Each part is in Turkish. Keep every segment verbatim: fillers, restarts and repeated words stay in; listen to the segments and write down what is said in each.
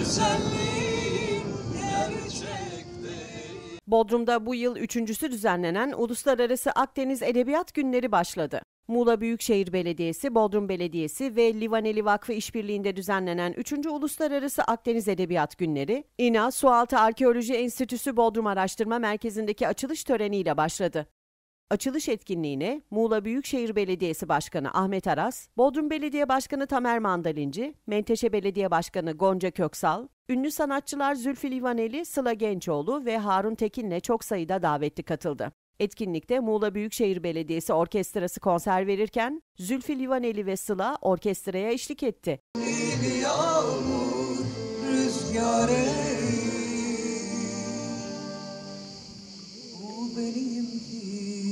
Bodrum'da bu yıl üçüncüsü düzenlenen Uluslararası Akdeniz Edebiyat Günleri başladı. Muğla Büyükşehir Belediyesi, Bodrum Belediyesi ve Livaneli Vakfı işbirliğinde düzenlenen üçüncü Uluslararası Akdeniz Edebiyat Günleri, İNA Sualtı Arkeoloji Enstitüsü Bodrum Araştırma Merkezi'ndeki açılış töreniyle başladı. Açılış etkinliğine Muğla Büyükşehir Belediyesi Başkanı Ahmet Aras, Bodrum Belediye Başkanı Tamer Mandalinci, Menteşe Belediye Başkanı Gonca Köksal, ünlü sanatçılar Zülfü Livaneli, Sıla Gençoğlu ve Harun Tekin'le çok sayıda davetli katıldı. Etkinlikte Muğla Büyükşehir Belediyesi Orkestrası konser verirken Zülfü Livaneli ve Sıla orkestraya eşlik etti. Yağmur, rüzgâre, bu benimki.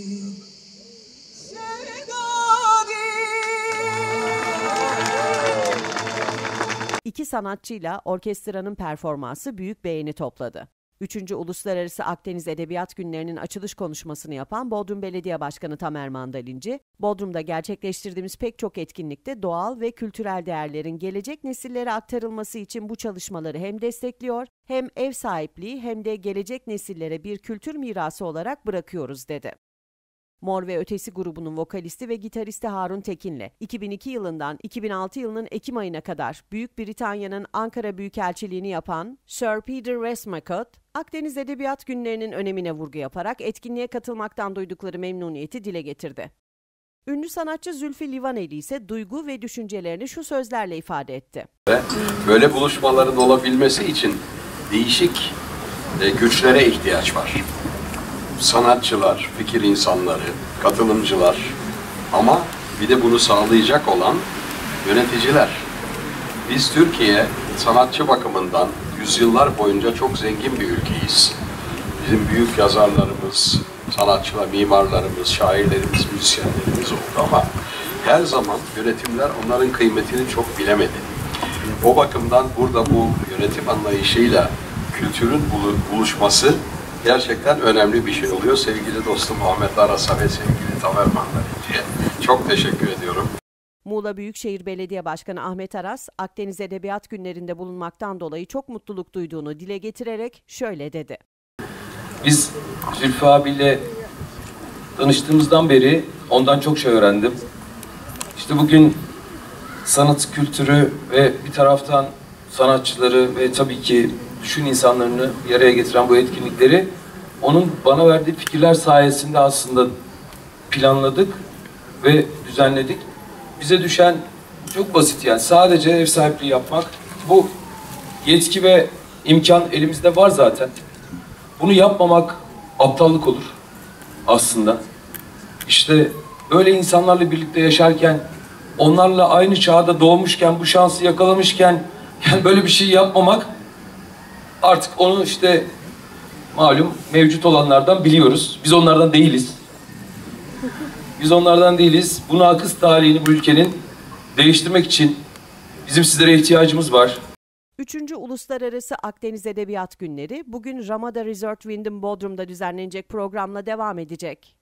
İki sanatçıyla orkestranın performansı büyük beğeni topladı. üçüncü Uluslararası Akdeniz Edebiyat Günlerinin açılış konuşmasını yapan Bodrum Belediye Başkanı Tamer Mandalinci, Bodrum'da gerçekleştirdiğimiz pek çok etkinlikte doğal ve kültürel değerlerin gelecek nesillere aktarılması için bu çalışmaları hem destekliyor, hem ev sahipliği hem de gelecek nesillere bir kültür mirası olarak bırakıyoruz dedi. Mor ve Ötesi grubunun vokalisti ve gitaristi Harun Tekin'le iki bin iki yılından iki bin altı yılının Ekim ayına kadar Büyük Britanya'nın Ankara Büyükelçiliğini yapan Sir Peter Westmacott, Akdeniz Edebiyat Günlerinin önemine vurgu yaparak etkinliğe katılmaktan duydukları memnuniyeti dile getirdi. Ünlü sanatçı Zülfü Livaneli ise duygu ve düşüncelerini şu sözlerle ifade etti. Böyle buluşmaların olabilmesi için değişik güçlere ihtiyaç var. Sanatçılar, fikir insanları, katılımcılar ama bir de bunu sağlayacak olan yöneticiler. Biz Türkiye sanatçı bakımından yüzyıllar boyunca çok zengin bir ülkeyiz. Bizim büyük yazarlarımız, sanatçılar, mimarlarımız, şairlerimiz, müzisyenlerimiz oldu ama her zaman yönetimler onların kıymetini çok bilemedi. O bakımdan burada bu yönetim anlayışıyla kültürün buluşması gerçekten önemli bir şey oluyor. Sevgili dostum Ahmet Aras'a ve sevgili Tamer Mandalinci'ye çok teşekkür ediyorum. Muğla Büyükşehir Belediye Başkanı Ahmet Aras, Akdeniz Edebiyat Günlerinde bulunmaktan dolayı çok mutluluk duyduğunu dile getirerek şöyle dedi. Biz Zülfü abiyle tanıştığımızdan beri ondan çok şey öğrendim. İşte bugün sanat kültürü ve bir taraftan sanatçıları ve tabii ki düşün insanlarını bir araya getiren bu etkinlikleri onun bana verdiği fikirler sayesinde aslında planladık ve düzenledik. Bize düşen çok basit, yani sadece ev sahipliği yapmak. Bu yetki ve imkan elimizde var zaten. Bunu yapmamak aptallık olur aslında. İşte böyle insanlarla birlikte yaşarken, onlarla aynı çağda doğmuşken, bu şansı yakalamışken yani böyle bir şey yapmamak, artık onu işte malum mevcut olanlardan biliyoruz. Biz onlardan değiliz. Biz onlardan değiliz. Bu nakıs tarihini bu ülkenin değiştirmek için bizim sizlere ihtiyacımız var. üçüncü Uluslararası Akdeniz Edebiyat Günleri bugün Ramada Resort Wyndham Bodrum'da düzenlenecek programla devam edecek.